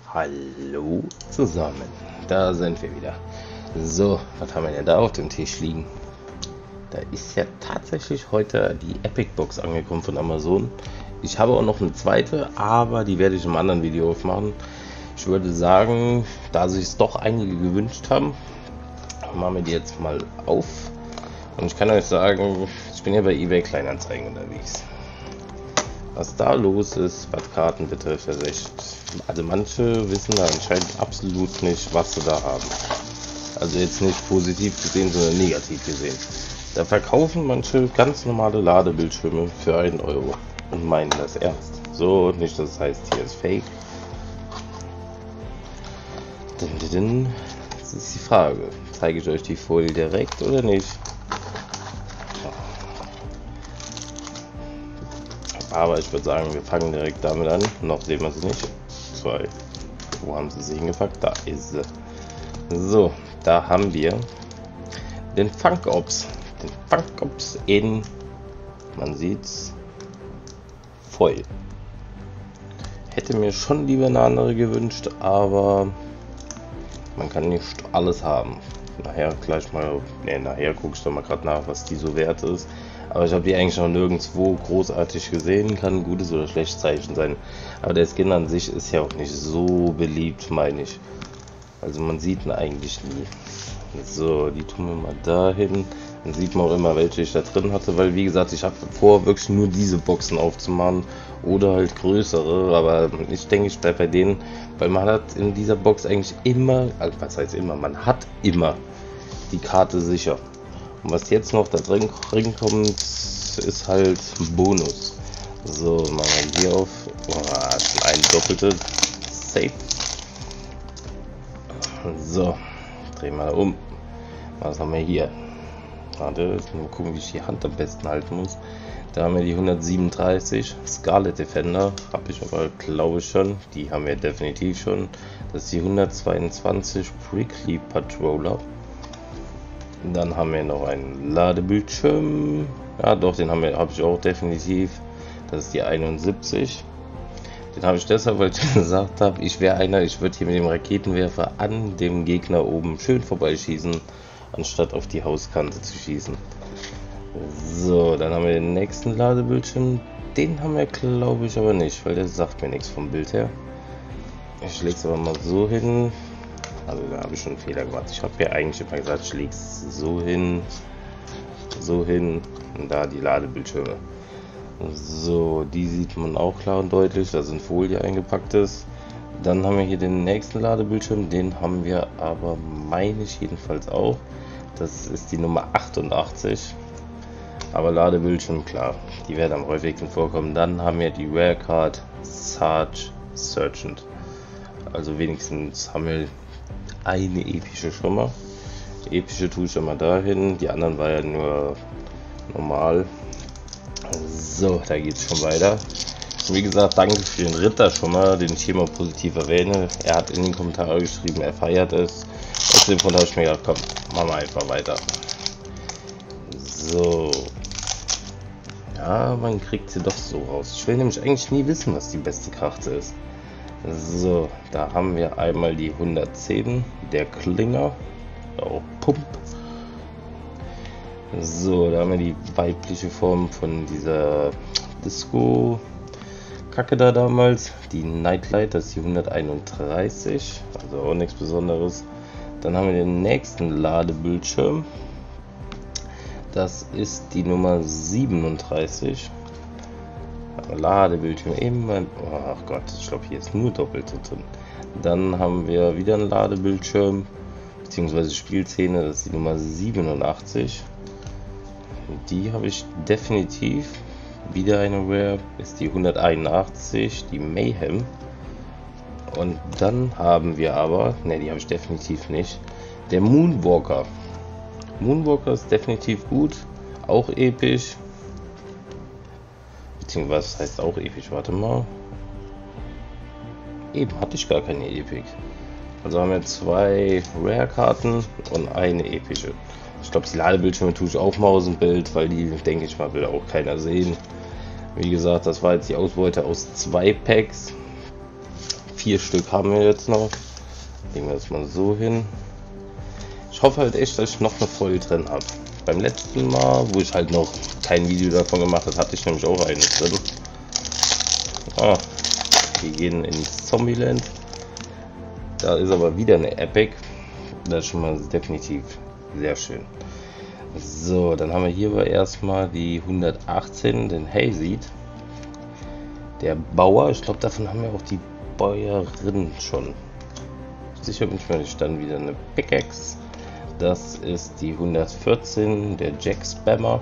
Hallo zusammen, da sind wir wieder. So, was haben wir denn da auf dem Tisch liegen? Da ist ja tatsächlich heute die Epic Box angekommen von Amazon. Ich habe auch noch eine zweite, aber die werde ich im anderen Video aufmachen. Ich würde sagen, da sich es doch einige gewünscht haben, machen wir die jetzt mal auf. Und ich kann euch sagen, ich bin ja bei eBay Kleinanzeigen unterwegs. Was da los ist, was Karten betrifft, ist echt. Also manche wissen da anscheinend absolut nicht, was sie da haben. Also jetzt nicht positiv gesehen, sondern negativ gesehen. Da verkaufen manche ganz normale Ladebildschirme für 1 Euro und meinen das ernst. So, nicht, dass es heißt, hier ist Fake. Das ist die Frage. Zeige ich euch die Folie direkt oder nicht? Aber ich würde sagen, wir fangen direkt damit an. Noch sehen wir sie nicht. Wo haben sie sie hingepackt? Da ist sie. So, da haben wir den Funk Ops. Den Funk Ops in, man sieht's, voll. Hätte mir schon lieber eine andere gewünscht, aber man kann nicht alles haben. Nachher gleich mal, nachher gucke ich doch mal gerade nach, was die so wert ist. Aber ich habe die eigentlich noch nirgendwo großartig gesehen, kann ein gutes oder schlechtes Zeichen sein. Aber der Skin an sich ist ja auch nicht so beliebt, meine ich. Also man sieht ihn eigentlich nie. So, die tun wir mal dahin. Dann sieht man auch immer, welche ich da drin hatte, weil wie gesagt, ich habe vor, wirklich nur diese Boxen aufzumachen oder halt größere. Aber ich denke, ich bleibe bei denen, weil man hat in dieser Box eigentlich immer, also was heißt immer, man hat immer die Karte sicher. Und was jetzt noch da drin kommt, ist halt Bonus. So, machen wir hier auf. Schon ein doppelte Safe. So, drehen wir um. Was haben wir hier? Warte, mal gucken, wie ich die Hand am besten halten muss. Da haben wir die 137 Scarlet Defender. Habe ich aber, glaube ich, schon. Die haben wir definitiv schon. Das ist die 122 Prickly Patroller. Dann haben wir noch einen Ladebildschirm. Ja, doch, den habe ich auch definitiv. Das ist die 71. Den habe ich deshalb, weil ich gesagt habe, ich wäre einer, ich würde hier mit dem Raketenwerfer an dem Gegner oben schön vorbeischießen, anstatt auf die Hauskante zu schießen. So, dann haben wir den nächsten Ladebildschirm. Den haben wir, glaube ich, aber nicht, weil der sagt mir nichts vom Bild her. Ich lege es aber mal so hin. Also da habe ich schon einen Fehler gemacht. Ich habe ja eigentlich immer gesagt, ich lege es so hin und da die Ladebildschirme. So, die sieht man auch klar und deutlich, da sind Folie eingepackt ist. Dann haben wir hier den nächsten Ladebildschirm, den haben wir aber, meine ich jedenfalls auch. Das ist die Nummer 88. Aber Ladebildschirm, klar, die werden am häufigsten vorkommen. Dann haben wir die Rare Card Sarge Sergeant. Also wenigstens haben wir eine epische schon mal. Die epische tue ich schon mal dahin. Die anderen war ja nur normal. So, da geht es schon weiter. Wie gesagt, danke für den Ritter schon mal, den ich hier mal positiv erwähne. Er hat in den Kommentaren geschrieben, er feiert es. Aus dem Grund habe ich mir gedacht, komm, machen wir einfach weiter. So. Ja, man kriegt sie doch so raus. Ich will nämlich eigentlich nie wissen, was die beste Karte ist. So, da haben wir einmal die 110, der Klinger, auch Pump. So, da haben wir die weibliche Form von dieser Disco-Kacke da damals, die Nightlight, das ist die 131, also auch nichts Besonderes. Dann haben wir den nächsten Ladebildschirm, das ist die Nummer 37. Ladebildschirm immer. Ach Gott, ich glaube, hier ist nur Doppelte drin. Dann haben wir wieder einen Ladebildschirm, beziehungsweise Spielszene, das ist die Nummer 87. Die habe ich definitiv. Wieder eine Rare, ist die 181, die Mayhem. Und dann haben wir aber, ne, die habe ich definitiv nicht, der Moonwalker. Moonwalker ist definitiv gut, auch episch. Beziehungsweise was heißt auch episch, warte mal. Eben hatte ich gar keine Epic. Also haben wir 2 Rare-Karten und eine epische. Ich glaube, die Ladebildschirme tue ich auch mal aus dem Bild, weil die, denke ich mal, will auch keiner sehen. Wie gesagt, das war jetzt die Ausbeute aus 2 Packs. 4 Stück haben wir jetzt noch. Legen wir das mal so hin. Ich hoffe halt echt, dass ich noch eine Folge drin habe. Beim letzten Mal, wo ich halt noch kein Video davon gemacht habe, hatte ich nämlich auch eine drin. Wir gehen ins Zombieland. Da ist aber wieder eine Epic. Das ist schon mal definitiv sehr schön. So, dann haben wir hier aber erstmal die 118, den Hayseed. Der Bauer, ich glaube davon haben wir auch die Bäuerin schon. Sicher bin ich mir nicht. Dann wieder eine Pickaxe. Das ist die 114, der Jack Spammer.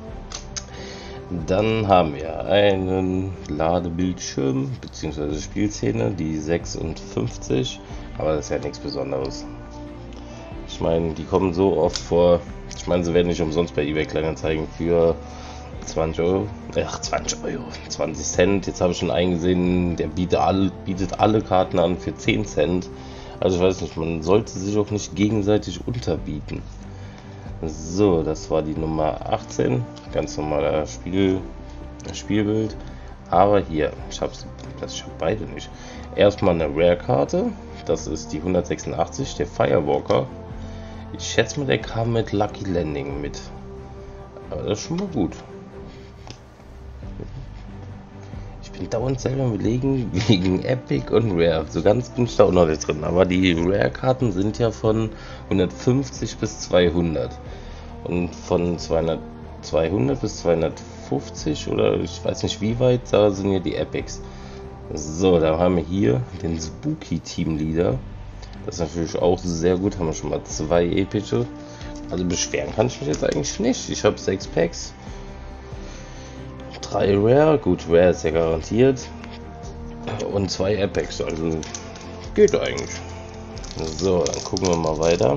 Dann haben wir einen Ladebildschirm bzw. Spielszene, die 56, aber das ist ja nichts Besonderes. Ich meine, die kommen so oft vor. Ich meine, sie werden nicht umsonst bei eBay Kleinanzeigen für 20 Euro. 20 Cent. Jetzt habe ich schon eingesehen, der bietet alle Karten an für 10 Cent. Also ich weiß nicht, man sollte sich auch nicht gegenseitig unterbieten. So, das war die Nummer 18. Ganz normaler Spielbild. Aber hier, ich habe beide nicht. Erstmal eine Rare-Karte. Das ist die 186, der Firewalker. Ich schätze mal, der kam mit Lucky Landing mit. Aber das ist schon mal gut. Ich bin dauernd selber überlegen wegen Epic und Rare. So ganz bin ich da auch noch nicht drin. Aber die Rare-Karten sind ja von 150 bis 200. Und von 200 bis 250 oder ich weiß nicht wie weit, da sind ja die Epics. So, da haben wir hier den Spooky Team Leader. Das ist natürlich auch sehr gut. Haben wir schon mal 2 epische. Also beschweren kann ich mich jetzt eigentlich nicht. Ich habe 6 Packs. 3 Rare. Gut, Rare ist ja garantiert. Und 2 Epics. Also geht eigentlich. So, dann gucken wir mal weiter.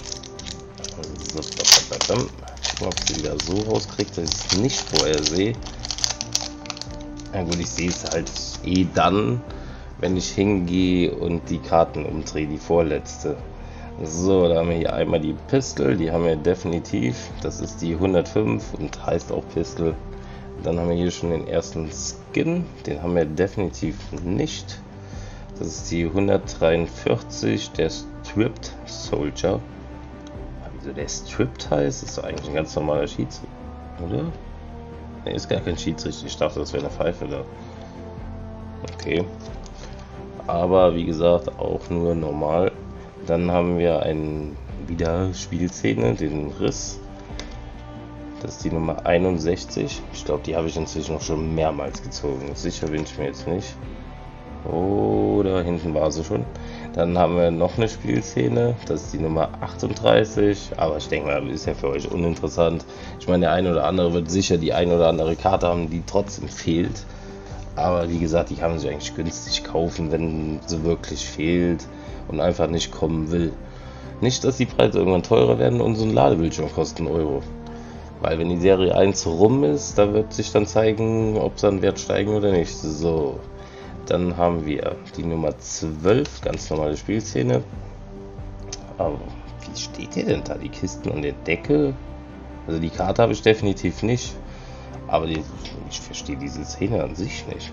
So, gucken, ob ich sie wieder so rauskriege, dass ich es nicht vorher sehe. Na gut, ich sehe es halt eh dann, wenn ich hingehe und die Karten umdrehe, die vorletzte. So, da haben wir hier einmal die Pistol, die haben wir definitiv. Das ist die 105 und heißt auch Pistol. Dann haben wir hier schon den ersten Skin, den haben wir definitiv nicht. Das ist die 143, der Stripped Soldier. Wieso der Stripped heißt, ist doch eigentlich ein ganz normaler Schiedsrichter, oder? Ne, ist gar kein Schiedsrichter, ich dachte, das wäre eine Pfeife da. Okay. Aber wie gesagt, auch nur normal. Dann haben wir einen wieder Spielszene, den Riss. Das ist die Nummer 61. Ich glaube, die habe ich inzwischen noch schon mehrmals gezogen. Sicher bin ich mir jetzt nicht. Oh, da hinten war sie schon. Dann haben wir noch eine Spielszene. Das ist die Nummer 38. Aber ich denke mal, ist ja für euch uninteressant. Ich meine, der eine oder andere wird sicher die eine oder andere Karte haben, die trotzdem fehlt. Aber wie gesagt, die kann man sich eigentlich günstig kaufen, wenn sie wirklich fehlt und einfach nicht kommen will. Nicht, dass die Preise irgendwann teurer werden und so ein Ladebildschirm kostet 1 Euro. Weil wenn die Serie 1 rum ist, da wird sich dann zeigen, ob sie an Wert steigen oder nicht. So, dann haben wir die Nummer 12, ganz normale Spielszene. Aber wie steht der denn da? Die Kisten und der Decke? Also die Karte habe ich definitiv nicht. Aber ich verstehe diese Szene an sich nicht.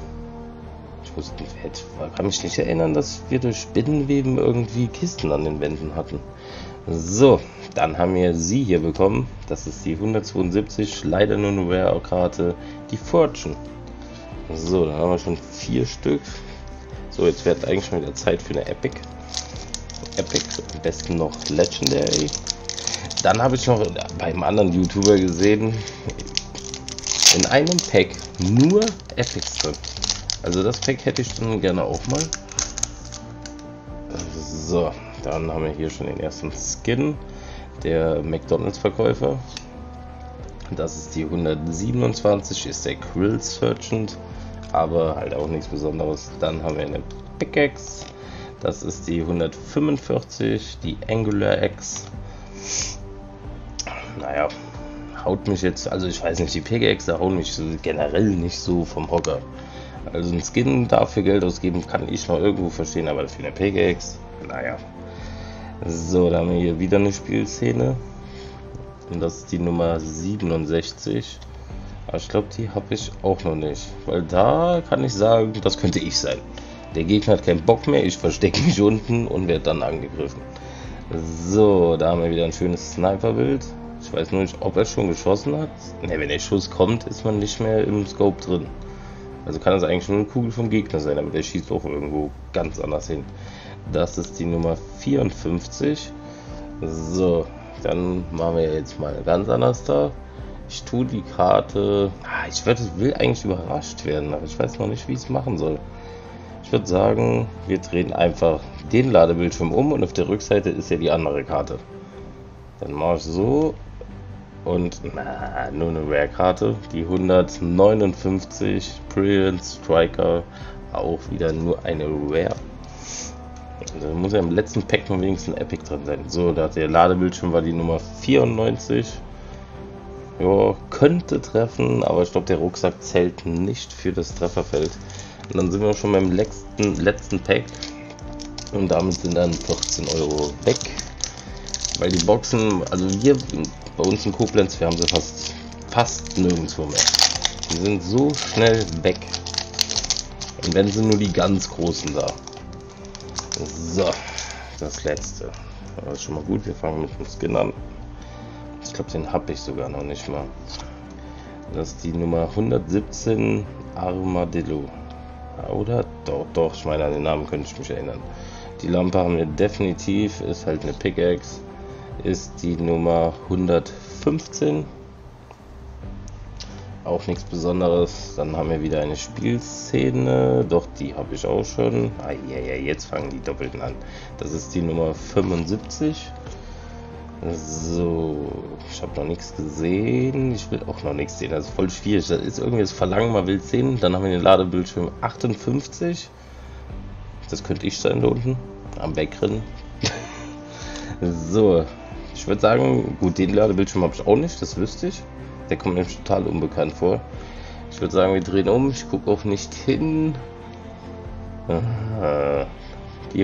Ich kann mich nicht erinnern, dass wir durch Spinnenweben irgendwie Kisten an den Wänden hatten. So, dann haben wir sie hier bekommen. Das ist die 172, leider nur eine Rare-Karte, die Fortune. So, dann haben wir schon 4 Stück. So, jetzt wird eigentlich schon wieder Zeit für eine Epic. Epic, am besten noch Legendary. Dann habe ich noch beim anderen YouTuber gesehen, in einem Pack nur Epics drin. Also das Pack hätte ich dann gerne auch mal. So, dann haben wir hier schon den ersten Skin, der McDonalds-Verkäufer. Das ist die 127, ist der Grill Sergeant, aber halt auch nichts Besonderes. Dann haben wir eine Pickaxe, das ist die 145, die Angular X. Naja, haut mich jetzt, also ich weiß nicht, die Pickaxe hauen mich so generell nicht so vom Hocker. Also ein Skin dafür Geld ausgeben kann ich noch irgendwo verstehen, aber für eine Pickaxe, naja. So, da haben wir hier wieder eine Spielszene. Und das ist die Nummer 67. Aber ich glaube, die habe ich auch noch nicht. Weil da kann ich sagen, das könnte ich sein. Der Gegner hat keinen Bock mehr, ich verstecke mich unten und werde dann angegriffen. So, da haben wir wieder ein schönes Sniper-Bild. Ich weiß nur nicht, ob er schon geschossen hat. Ne, wenn der Schuss kommt, ist man nicht mehr im Scope drin. Also kann das eigentlich nur eine Kugel vom Gegner sein, aber der schießt auch irgendwo ganz anders hin. Das ist die Nummer 54. So, dann machen wir jetzt mal ganz anders da. Ich tue die Karte... Ich will eigentlich überrascht werden, aber ich weiß noch nicht, wie ich es machen soll. Ich würde sagen, wir drehen einfach den Ladebildschirm um und auf der Rückseite ist ja die andere Karte. Dann mache ich so und nur eine Rare-Karte, die 159 Brilliant Striker, auch wieder nur eine Rare. Da muss ja im letzten Pack noch wenigstens ein Epic drin sein. So, da hat der Ladebildschirm war die Nummer 94. Ja, könnte treffen, aber ich glaube, der Rucksack zählt nicht für das Trefferfeld. Und dann sind wir schon beim letzten Pack und damit sind dann 14 Euro weg. Weil die Boxen, also wir bei uns in Koblenz, wir haben sie fast nirgendwo mehr. Die sind so schnell weg. Und wenn sie nur die ganz großen da. So, das letzte. Das ist schon mal gut, wir fangen mit dem Skin an. Ich glaube, den habe ich sogar noch nicht mal. Das ist die Nummer 117 Armadillo. Oder? Doch, ich meine, an den Namen könnte ich mich erinnern. Die Lampe haben wir definitiv, ist halt eine Pickaxe. Ist die Nummer 115. Auch nichts Besonderes. Dann haben wir wieder eine Spielszene. Doch, die habe ich auch schon. Jetzt fangen die Doppelten an. Das ist die Nummer 75. So, ich habe noch nichts gesehen. Ich will auch noch nichts sehen. Das ist voll schwierig. Das ist irgendwie das Verlangen, man will es sehen. Dann haben wir den Ladebildschirm 58. Das könnte ich sein da unten. Am Backrennen. So, ich würde sagen, gut, den Ladebildschirm habe ich auch nicht. Das wüsste ich. Der kommt mir total unbekannt vor. Ich würde sagen, wir drehen um. Ich gucke auch nicht hin. Die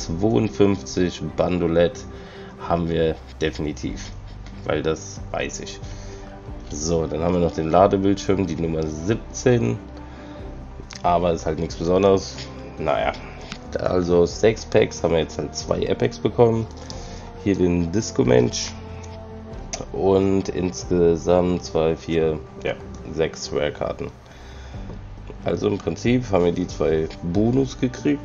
152 Bandolett haben wir definitiv, weil das weiß ich. So, dann haben wir noch den Ladebildschirm, die Nummer 17, aber ist halt nichts Besonderes. Naja, also 6 Packs haben wir jetzt halt 2 Epics bekommen. Hier den Disco Mensch und insgesamt 2, 4, 6 Rare Karten. Also im Prinzip haben wir die 2 Bonus gekriegt.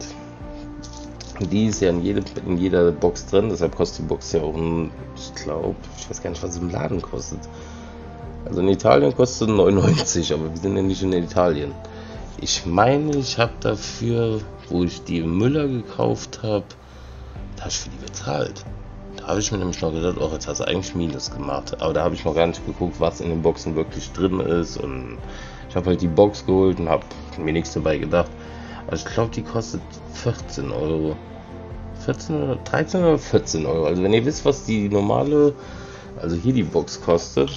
Die ist ja in jeder Box drin, deshalb kostet die Box ja auch ich weiß gar nicht, was sie im Laden kostet. Also in Italien kostet 99, aber wir sind ja nicht in Italien. Ich meine, ich habe dafür, wo ich die im Müller gekauft habe, da habe ich für die bezahlt. Da habe ich mir nämlich noch gedacht, jetzt hast du eigentlich Minus gemacht. Aber da habe ich noch gar nicht geguckt, was in den Boxen wirklich drin ist. Und ich habe halt die Box geholt und habe mir nichts dabei gedacht. Also ich glaube, die kostet 14 Euro. 13 oder 14 Euro. Also wenn ihr wisst, was die normale, also hier die Box kostet.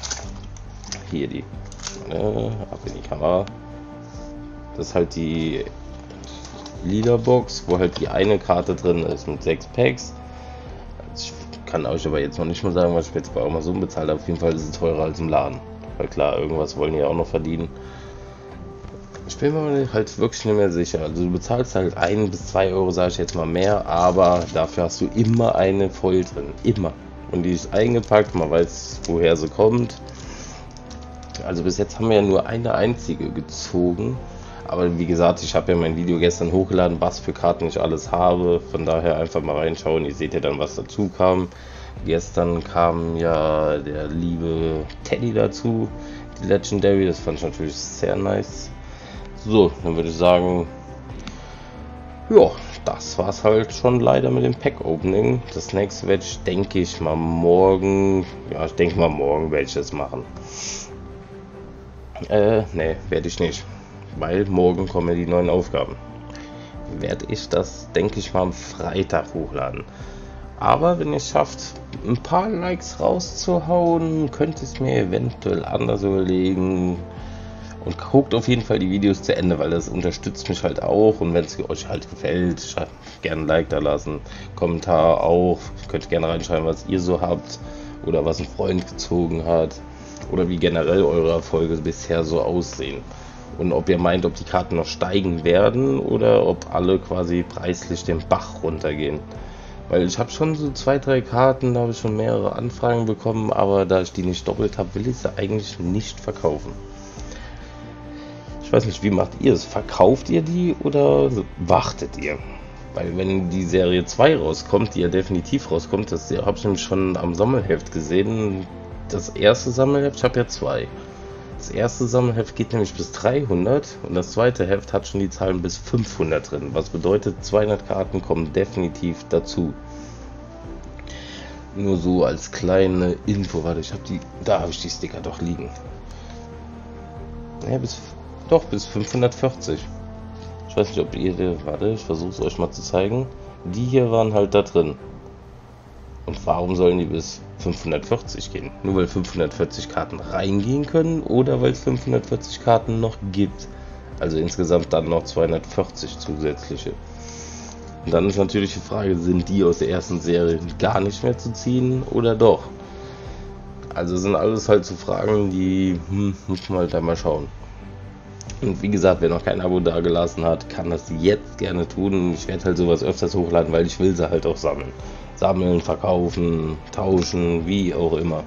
Hier die. Ab in die Kamera. Das ist halt die lila Box, wo halt die eine Karte drin ist mit 6 Packs. Also ich kann euch aber jetzt noch nicht mal sagen, was ich jetzt bei Amazon bezahlt habe. Auf jeden Fall ist es teurer als im Laden. Weil klar, irgendwas wollen die ja auch noch verdienen. Ich bin mir halt wirklich nicht mehr sicher. Also du bezahlst halt 1 bis 2 Euro, sage ich jetzt mal mehr, aber dafür hast du immer eine Foil drin. Immer. Und die ist eingepackt, man weiß, woher sie kommt. Also bis jetzt haben wir ja nur eine einzige gezogen. Aber wie gesagt, ich habe ja mein Video gestern hochgeladen, was für Karten ich alles habe. Von daher einfach mal reinschauen. Ihr seht ja dann, was dazu kam. Gestern kam ja der liebe Teddy dazu, die Legendary. Das fand ich natürlich sehr nice. So, dann würde ich sagen, ja, das war's halt schon leider mit dem Pack-Opening. Das nächste werde ich, denke ich mal, morgen, werde ich das machen. Ne, werde ich nicht, weil morgen kommen die neuen Aufgaben. Werde ich das, denke ich mal, am Freitag hochladen. Aber wenn ihr es schafft, ein paar Likes rauszuhauen, könnt ihr es mir eventuell anders überlegen. Und guckt auf jeden Fall die Videos zu Ende, weil das unterstützt mich halt auch. Und wenn es euch halt gefällt, schreibt gerne ein Like da lassen, Kommentar auch. Könnt gerne reinschreiben, was ihr so habt oder was ein Freund gezogen hat oder wie generell eure Erfolge bisher so aussehen. Und ob ihr meint, ob die Karten noch steigen werden oder ob alle quasi preislich den Bach runtergehen. Weil ich habe schon so 2, 3 Karten, da habe ich schon mehrere Anfragen bekommen, aber da ich die nicht doppelt habe, will ich sie eigentlich nicht verkaufen. Ich weiß nicht, wie macht ihr es? Verkauft ihr die oder wartet ihr? Weil wenn die Serie 2 rauskommt, die ja definitiv rauskommt, das habe ich nämlich schon am Sammelheft gesehen. Das erste Sammelheft, ich habe ja 2. Das erste Sammelheft geht nämlich bis 300 und das zweite Heft hat schon die Zahlen bis 500 drin. Was bedeutet, 200 Karten kommen definitiv dazu. Nur so als kleine Info, warte, da habe ich die Sticker doch liegen. Ja, bis 540. Ich weiß nicht, ob ihr, warte, ich versuche es euch mal zu zeigen. Die hier waren halt da drin. Und warum sollen die bis 540 gehen? Nur weil 540 Karten reingehen können oder weil es 540 Karten noch gibt. Also insgesamt dann noch 240 zusätzliche. Und dann ist natürlich die Frage, sind die aus der ersten Serie gar nicht mehr zu ziehen oder doch? Also sind alles halt so Fragen, die muss man halt da mal schauen. Und wie gesagt, wer noch kein Abo dagelassen hat, kann das jetzt gerne tun. Ich werde halt sowas öfters hochladen, weil ich will sie halt auch sammeln. Sammeln, verkaufen, tauschen, wie auch immer.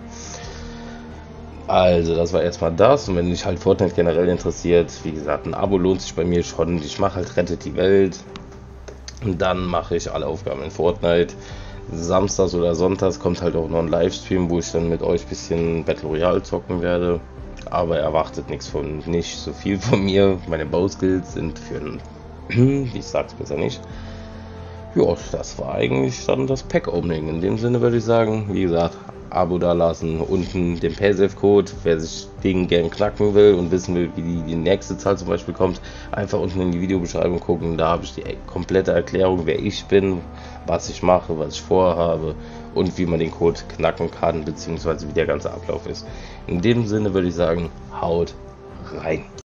Also, das war erstmal das. Und wenn dich halt Fortnite generell interessiert, wie gesagt, ein Abo lohnt sich bei mir schon. Ich mache halt Rettet die Welt. Und dann mache ich alle Aufgaben in Fortnite. Samstags oder sonntags kommt halt auch noch ein Livestream, wo ich dann mit euch ein bisschen Battle Royale zocken werde. Aber erwartet nicht so viel von mir. Meine Bauskills sind ich sag's besser nicht. Ja, das war eigentlich dann das Pack-Opening. In dem Sinne würde ich sagen, wie gesagt, Abo da lassen, unten den PaySafe-Code, wer sich den gern knacken will und wissen will, wie die nächste Zahl zum Beispiel kommt, einfach unten in die Videobeschreibung gucken, da habe ich die komplette Erklärung, wer ich bin, was ich mache, was ich vorhabe und wie man den Code knacken kann, beziehungsweise wie der ganze Ablauf ist. In dem Sinne würde ich sagen, haut rein!